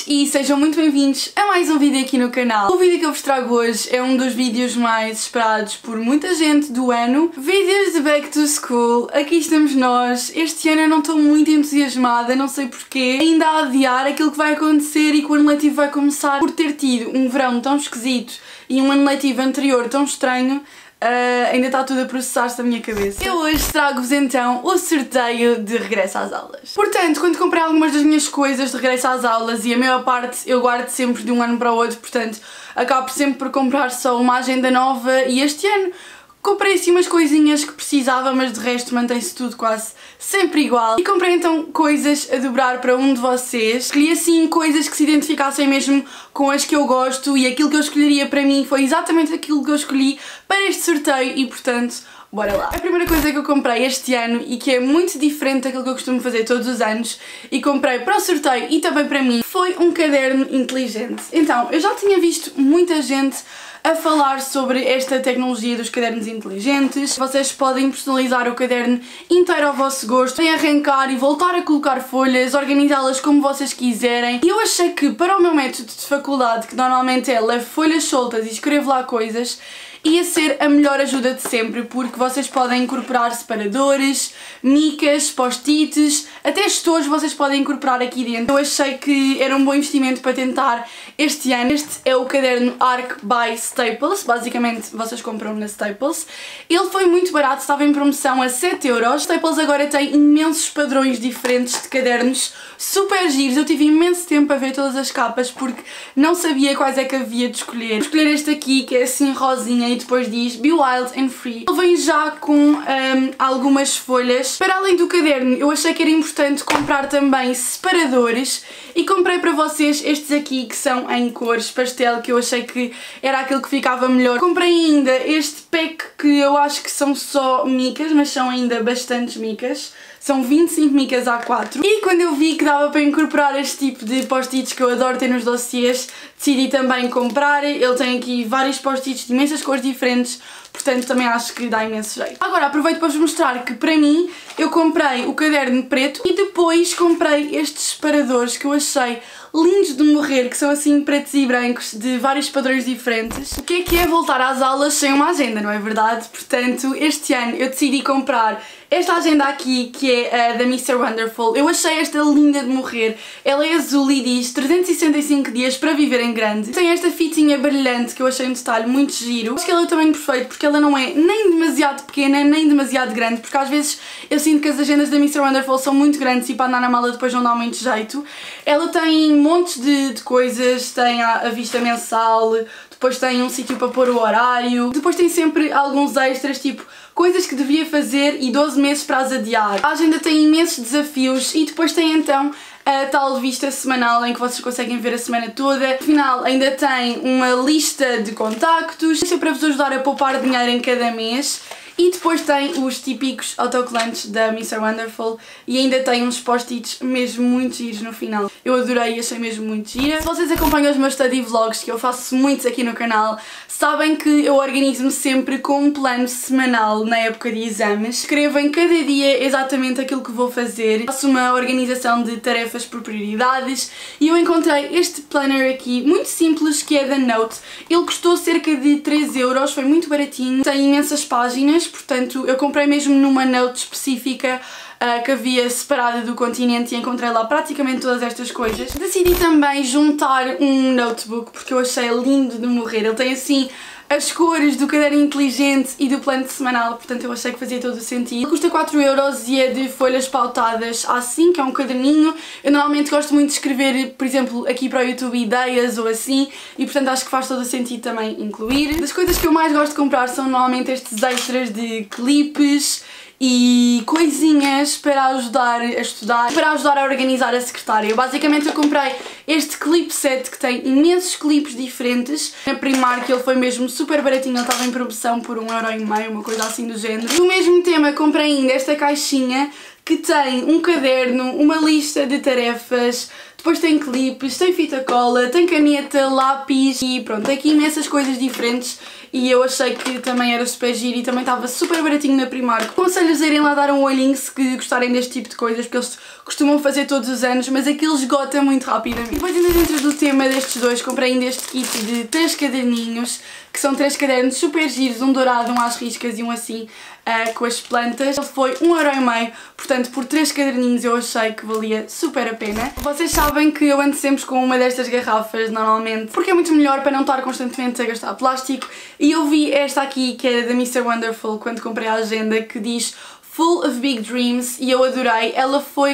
e sejam muito bem-vindos a mais um vídeo aqui no canal. O vídeo que eu vos trago hoje é um dos vídeos mais esperados por muita gente do ano. Vídeos de Back to School. Aqui estamos nós. Este ano eu não estou muito entusiasmada, não sei porquê. Ainda a adiar aquilo que vai acontecer e que o ano letivo vai começar. Por ter tido um verão tão esquisito e um ano letivo anterior tão estranho, ainda está tudo a processar-se da minha cabeça. Eu hoje trago-vos então o sorteio de regresso às aulas. Portanto, quando comprei algumas das minhas coisas de regresso às aulas, e a maior parte eu guardo sempre de um ano para o outro, portanto acabo sempre por comprar só uma agenda nova, e este ano comprei assim umas coisinhas que precisava, mas de resto mantém-se tudo quase sempre igual. E comprei então coisas a dobrar para um de vocês. Escolhi assim coisas que se identificassem mesmo com as que eu gosto, e aquilo que eu escolheria para mim foi exatamente aquilo que eu escolhi para este sorteio e portanto, bora lá. A primeira coisa que eu comprei este ano e que é muito diferente daquilo que eu costumo fazer todos os anos e comprei para o sorteio e também para mim foi um caderno inteligente. Então, eu já tinha visto muita gente a falar sobre esta tecnologia dos cadernos inteligentes. Vocês podem personalizar o caderno inteiro ao vosso gosto, podem arrancar e voltar a colocar folhas, organizá-las como vocês quiserem. E eu achei que para o meu método de faculdade, que normalmente é levo folhas soltas e escrevo lá coisas, ia ser a melhor ajuda de sempre, porque vocês podem incorporar separadores, micas, post-its, até gestores vocês podem incorporar aqui dentro. Eu achei que era um bom investimento para tentar este ano. Este é o caderno Arc by Staples, basicamente vocês compram na Staples. Ele foi muito barato, estava em promoção a 7€. Staples agora tem imensos padrões diferentes de cadernos, super giros. Eu tive imenso tempo a ver todas as capas porque não sabia quais é que havia de escolher. Vou escolher este aqui, que é assim rosinha, e depois diz Be Wild and Free. Ele vem já com algumas folhas. Para além do caderno, eu achei que era importante comprar também separadores e comprei para vocês estes aqui que são em cores pastel, que eu achei que era aquilo que ficava melhor. Comprei ainda este pack que eu acho que são só micas, mas são ainda bastantes micas. São 25 micas A4. E quando eu vi que dava para incorporar este tipo de post-its que eu adoro ter nos dossiês, decidi também comprar. Ele tem aqui vários post-its de imensas cores diferentes, portanto também acho que dá imenso jeito. Agora aproveito para vos mostrar que para mim eu comprei o caderno preto e depois comprei estes separadores que eu achei lindos de morrer, que são assim pretos e brancos de vários padrões diferentes. O que é voltar às aulas sem uma agenda, não é verdade? Portanto, este ano eu decidi comprar esta agenda aqui, que é a da Mr. Wonderful. Eu achei esta linda de morrer. Ela é azul e diz 365 dias para viver em grande. Tem esta fitinha brilhante que eu achei um detalhe muito giro. Acho que ela é o tamanho perfeito porque ela não é nem demasiado pequena nem demasiado grande, porque às vezes eu sinto que as agendas da Mr. Wonderful são muito grandes e para andar na mala depois não dá muito jeito. Ela tem montes de coisas, tem a vista mensal, depois tem um sítio para pôr o horário, depois tem sempre alguns extras, tipo coisas que devia fazer e 12 meses para as adiar. A agenda tem imensos desafios e depois tem então a tal vista semanal em que vocês conseguem ver a semana toda. No final ainda tem uma lista de contactos, isto é para vos ajudar a poupar dinheiro em cada mês. E depois tem os típicos autocolantes da Mr. Wonderful e ainda tem uns post-its mesmo muito giros no final. Eu adorei e achei mesmo muito gira. Se vocês acompanham os meus study vlogs, que eu faço muitos aqui no canal, sabem que eu organizo-me sempre com um plano semanal na época de exames. Escrevo em cada dia exatamente aquilo que vou fazer. Faço uma organização de tarefas por prioridades e eu encontrei este planner aqui, muito simples, que é da Note. Ele custou cerca de 3€, foi muito baratinho, tem imensas páginas. Portanto, eu comprei mesmo numa Note específica que havia separada do continente e encontrei lá praticamente todas estas coisas. Decidi também juntar um notebook porque eu achei lindo de morrer. Ele tem assim as cores do caderno inteligente e do plano semanal, portanto eu achei que fazia todo o sentido. Ele custa 4€ e é de folhas pautadas A5, que é um caderninho. Eu normalmente gosto muito de escrever, por exemplo, aqui para o YouTube ideias ou assim, e portanto acho que faz todo o sentido também incluir. Das coisas que eu mais gosto de comprar são normalmente estes extras de clipes e coisinhas para ajudar a estudar, para ajudar a organizar a secretária. Basicamente eu comprei este clip set que tem imensos clipes diferentes. Na Primark ele foi mesmo super baratinho, ele estava em promoção por 1,5€, uma coisa assim do género. No mesmo tema comprei ainda esta caixinha que tem um caderno, uma lista de tarefas, depois tem clipes, tem fita cola, tem caneta, lápis e pronto, tem aqui imensas coisas diferentes e eu achei que também era super giro e também estava super baratinho na Primark. Aconselho-vos a irem lá dar um olhinho se gostarem deste tipo de coisas, porque eles costumam fazer todos os anos, mas aquilo esgota muito rapidamente. E depois ainda dentro do tema destes dois, comprei ainda este kit de 3 caderninhos, que são 3 cadernos super giros, um dourado, um às riscas e um assim, com as plantas. Ele foi 1,5€, portanto por 3 caderninhos eu achei que valia super a pena. Vocês sabem que eu ando sempre com uma destas garrafas, normalmente, porque é muito melhor para não estar constantemente a gastar plástico. E eu vi esta aqui, que é da Mr. Wonderful, quando comprei a agenda, que diz Full of Big Dreams e eu adorei. Ela foi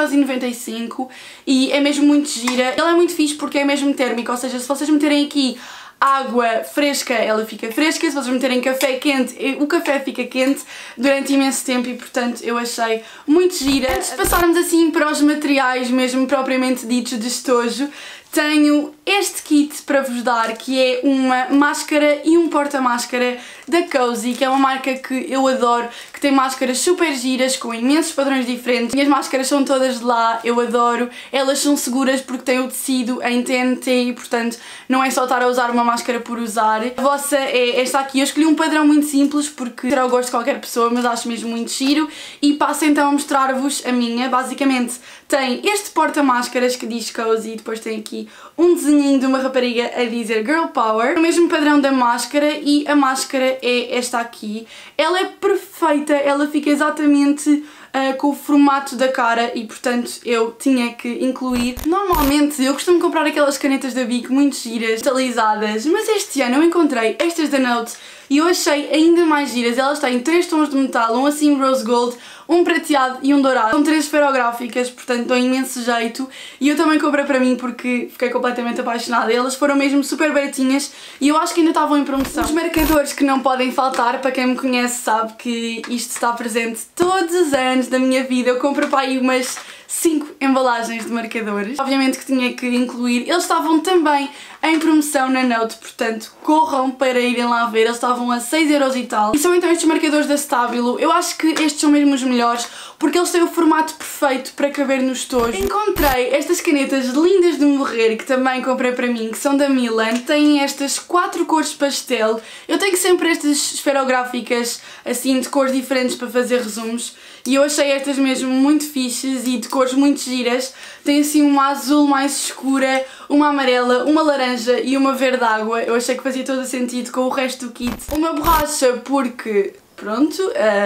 14,95€ e é mesmo muito gira. Ela é muito fixe porque é mesmo térmica, ou seja, se vocês meterem aqui água fresca, ela fica fresca, se vocês meterem café quente, o café fica quente durante imenso tempo e portanto eu achei muito gira. Antes de passarmos assim para os materiais mesmo propriamente ditos de estojo, tenho este kit para vos dar, que é uma máscara e um porta-máscara da Cozy, que é uma marca que eu adoro, que tem máscaras super giras, com imensos padrões diferentes. Minhas máscaras são todas de lá, eu adoro. Elas são seguras porque têm o tecido em TNT e, portanto, não é só estar a usar uma máscara por usar. A vossa é esta aqui. Eu escolhi um padrão muito simples porque será o gosto de qualquer pessoa, mas acho mesmo muito giro. E passo então a mostrar-vos a minha. Basicamente, tem este porta-máscaras que diz Cozy, depois tem aqui um desenhinho de uma rapariga a dizer Girl Power, o mesmo padrão da máscara, e a máscara é esta aqui. Ela é perfeita, ela fica exatamente com o formato da cara e portanto eu tinha que incluir. Normalmente eu costumo comprar aquelas canetas da Bic muito giras, metalizadas, mas este ano eu encontrei estas da Note e eu achei ainda mais giras. Elas têm 3 tons de metal, um assim rose gold, um prateado e um dourado. São 3 esferográficas, portanto dão imenso jeito e eu também comprei para mim porque fiquei completamente apaixonada. Elas foram mesmo super baratinhas e eu acho que ainda estavam em promoção. Os marcadores que não podem faltar, para quem me conhece sabe que isto está presente todos os anos da minha vida. Eu compro para aí umas 5 embalagens de marcadores. Obviamente que tinha que incluir. Eles estavam também em promoção na Note, portanto corram para irem lá ver. Eles estavam a 6€ e tal. E são então estes marcadores da Stabilo. Eu acho que estes são mesmo os melhores porque eles têm o formato perfeito para caber no estojo. Encontrei estas canetas lindas de morrer que também comprei para mim, que são da Milan. Têm estas 4 cores pastel. Eu tenho sempre estas esferográficas assim de cores diferentes para fazer resumos e eu achei estas mesmo muito fixes e de cores muito giras. Tem assim uma azul mais escura, uma amarela, uma laranja e uma verde água. Eu achei que fazia todo o sentido com o resto do kit. Uma borracha porque, pronto,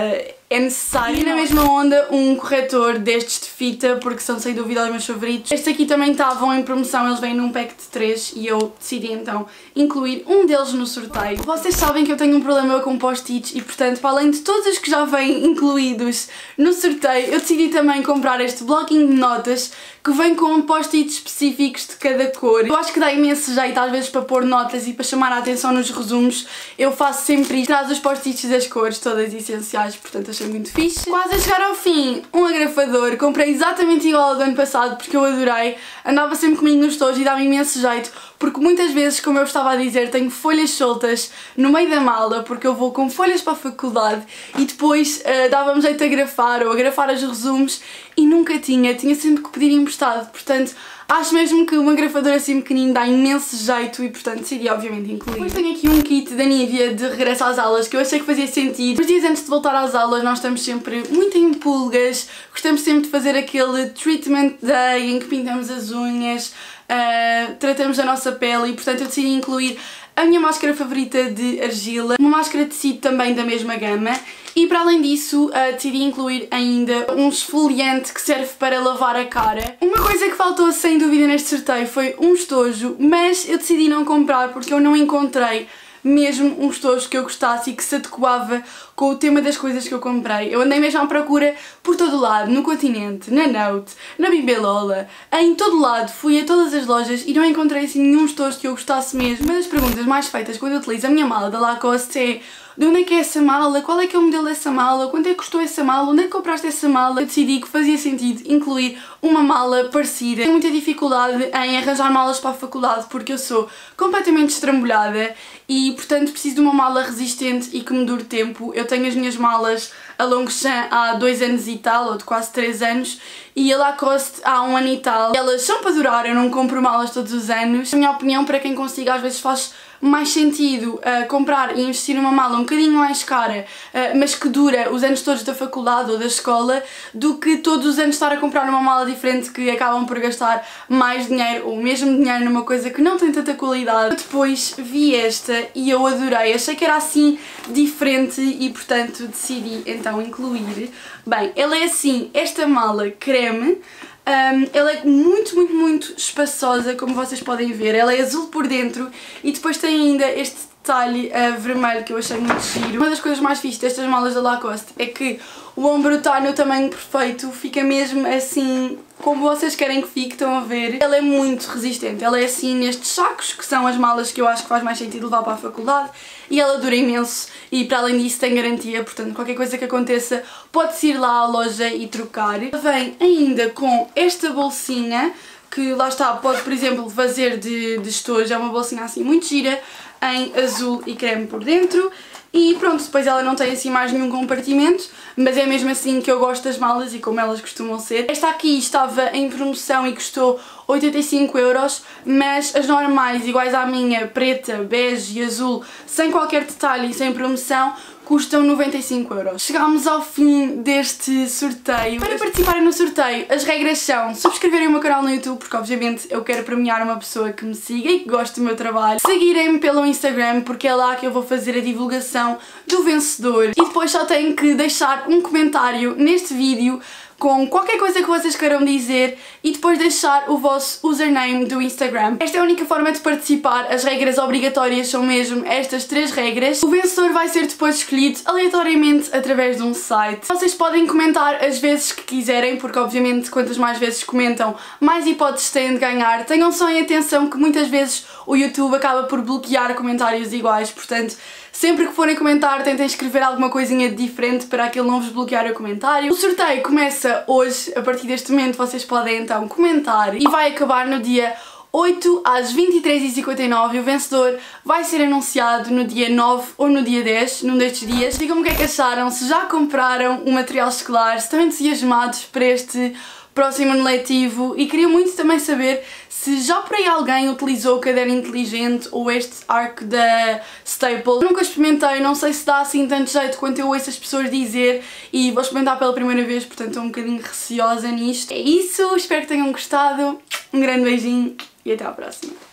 é necessário. E na mesma onda um corretor destes de fita, porque são sem dúvida os meus favoritos. Estes aqui também estavam em promoção, eles vêm num pack de 3 e eu decidi então incluir um deles no sorteio. Vocês sabem que eu tenho um problema com post-its e portanto, para além de todos os que já vêm incluídos no sorteio, eu decidi também comprar este blocking de notas que vem com post-its específicos de cada cor. Eu acho que dá imenso jeito às vezes para pôr notas e para chamar a atenção nos resumos. Eu faço sempre isto, traz os post-its das cores todas essenciais, portanto achei muito fixe. Quase a chegar ao fim, um agrafador. Comprei exatamente igual ao do ano passado porque eu adorei. Andava sempre comigo nos estojos e dava imenso jeito porque muitas vezes, como eu estava a dizer, tenho folhas soltas no meio da mala porque eu vou com folhas para a faculdade e depois dava-me jeito a grafar ou a grafar os resumos e nunca tinha sempre que pedir emprestado, portanto acho mesmo que um agrafador assim pequenino dá imenso jeito e portanto decidi obviamente incluir. Depois tenho aqui um kit da Nivea de regresso às aulas que eu achei que fazia sentido. Os dias antes de voltar às aulas nós estamos sempre muito em pulgas, gostamos sempre de fazer aquele treatment day em que pintamos as unhas, tratamos da nossa pele e portanto eu decidi incluir a minha máscara favorita de argila, uma máscara de tecido também da mesma gama e para além disso decidi incluir ainda um esfoliante que serve para lavar a cara. Uma coisa que faltou sem dúvida neste sorteio foi um estojo, mas eu decidi não comprar porque eu não encontrei mesmo um estojo que eu gostasse e que se adequava com o tema das coisas que eu comprei. Eu andei mesmo à procura por todo lado, no Continente, na Note, na Bibelola, em todo lado, fui a todas as lojas e não encontrei assim nenhum estojo que eu gostasse mesmo. Uma das perguntas mais feitas quando eu utilizo a minha mala da Lacoste é de onde é que é essa mala, qual é que é o modelo dessa mala, quanto é que custou essa mala, onde é que compraste essa mala. Eu decidi que fazia sentido incluir uma mala parecida. Tenho muita dificuldade em arranjar malas para a faculdade porque eu sou completamente estrambulhada e, portanto, preciso de uma mala resistente e que me dure tempo. Eu tenho as minhas malas a Longchamp há 2 anos e tal, ou de quase 3 anos, e a Lacoste há 1 ano e tal. Elas são para durar, eu não compro malas todos os anos. Na minha opinião, para quem consiga, às vezes faz mais sentido comprar e investir numa mala um bocadinho mais cara, mas que dura os anos todos da faculdade ou da escola, do que todos os anos estar a comprar uma mala diferente que acabam por gastar mais dinheiro ou mesmo dinheiro numa coisa que não tem tanta qualidade. Eu depois vi esta e eu adorei, achei que era assim diferente e, portanto, decidi então incluir. Bem, ela é assim, esta mala creme. Ela é muito espaçosa, como vocês podem ver. Ela é azul por dentro e depois tem ainda este detalhe vermelho que eu achei muito giro. Uma das coisas mais fixas destas malas da Lacoste é que o ombro está no tamanho perfeito, fica mesmo assim como vocês querem que fique, estão a ver? Ela é muito resistente, ela é assim nestes sacos, que são as malas que eu acho que faz mais sentido levar para a faculdade, e ela dura imenso e para além disso tem garantia, portanto qualquer coisa que aconteça pode-se ir lá à loja e trocar. Vem ainda com esta bolsinha, que lá está, pode por exemplo fazer de estojo, é uma bolsinha assim muito gira, em azul e creme por dentro. E pronto, depois ela não tem assim mais nenhum compartimento, mas é mesmo assim que eu gosto das malas e como elas costumam ser. Esta aqui estava em promoção e custou 85€, mas as normais, iguais à minha, preta, bege e azul, sem qualquer detalhe e sem promoção, custam 95€. Chegámos ao fim deste sorteio. Para participarem no sorteio, as regras são subscreverem o meu canal no YouTube, porque obviamente eu quero premiar uma pessoa que me siga e que goste do meu trabalho. Seguirem-me pelo Instagram, porque é lá que eu vou fazer a divulgação do vencedor. E depois só têm que deixar um comentário neste vídeo com qualquer coisa que vocês queiram dizer e depois deixar o vosso username do Instagram. Esta é a única forma de participar, as regras obrigatórias são mesmo estas 3 regras. O vencedor vai ser depois escolhido aleatoriamente através de um site. Vocês podem comentar as vezes que quiserem, porque obviamente quantas mais vezes comentam, mais hipóteses têm de ganhar. Tenham só em atenção que muitas vezes o YouTube acaba por bloquear comentários iguais, portanto sempre que forem comentar tentem escrever alguma coisinha diferente para aquilo não vos bloquear o comentário. O sorteio começa hoje, a partir deste momento vocês podem então comentar e vai acabar no dia 8 às 23h59 e o vencedor vai ser anunciado no dia 9 ou no dia 10, num destes dias. Digam-me o que é que acharam, se já compraram o material escolar, se estão entusiasmados para este próximo ano letivo e queria muito também saber se já por aí alguém utilizou o caderno inteligente ou este arco da Staples. Nunca experimentei, não sei se dá assim tanto jeito quanto eu ouço as pessoas dizer e vou experimentar pela primeira vez, portanto estou um bocadinho receosa nisto. É isso, espero que tenham gostado, um grande beijinho e até à próxima.